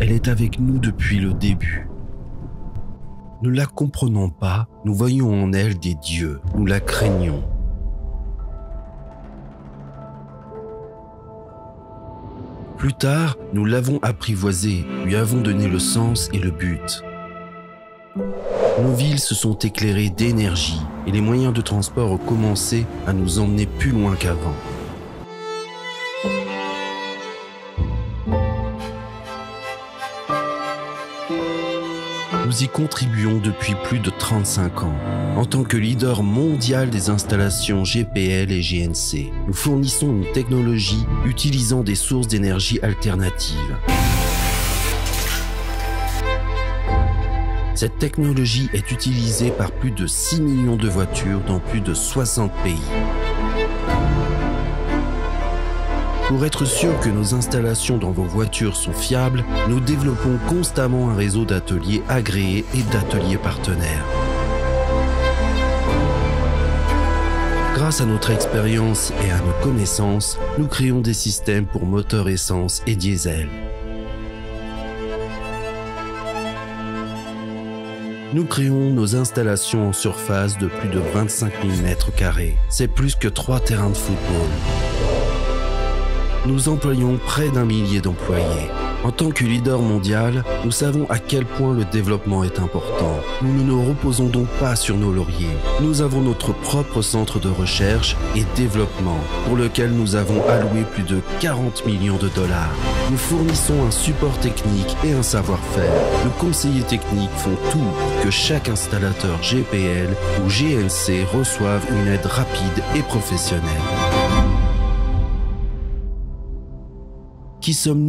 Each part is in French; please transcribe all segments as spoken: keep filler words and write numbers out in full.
elle est avec nous depuis le début. Ne la comprenons pas, nous voyons en elle des dieux, nous la craignons. Plus tard, nous l'avons apprivoisée, lui avons donné le sens et le but. Nos villes se sont éclairées d'énergie et les moyens de transport ont commencé à nous emmener plus loin qu'avant. Nous y contribuons depuis plus de trente-cinq ans. En tant que leader mondial des installations G P L et G N C, nous fournissons une technologie utilisant des sources d'énergie alternatives. Cette technologie est utilisée par plus de six millions de voitures dans plus de soixante pays. Pour être sûr que nos installations dans vos voitures sont fiables, nous développons constamment un réseau d'ateliers agréés et d'ateliers partenaires. Grâce à notre expérience et à nos connaissances, nous créons des systèmes pour moteurs essence et diesel. Nous créons nos installations en surface de plus de vingt-cinq mille mètres carrés. C'est plus que trois terrains de football. Nous employons près d'un millier d'employés. En tant que leader mondial, nous savons à quel point le développement est important. Nous ne nous reposons donc pas sur nos lauriers. Nous avons notre propre centre de recherche et développement, pour lequel nous avons alloué plus de quarante millions de dollars. Nous fournissons un support technique et un savoir-faire. Nos conseillers techniques font tout pour que chaque installateur G P L ou G N C reçoive une aide rapide et professionnelle. Qui sommes-nous ?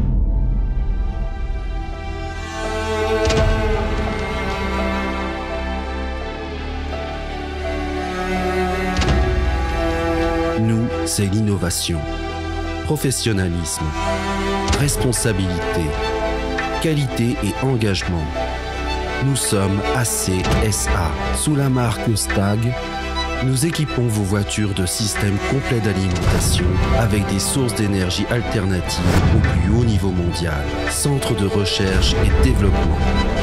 Nous, c'est l'innovation, professionnalisme, responsabilité, qualité et engagement. Nous sommes A C S A. Sous la marque Stag, nous équipons vos voitures de systèmes complets d'alimentation avec des sources d'énergie alternatives au plus haut niveau mondial. Centre de recherche et développement.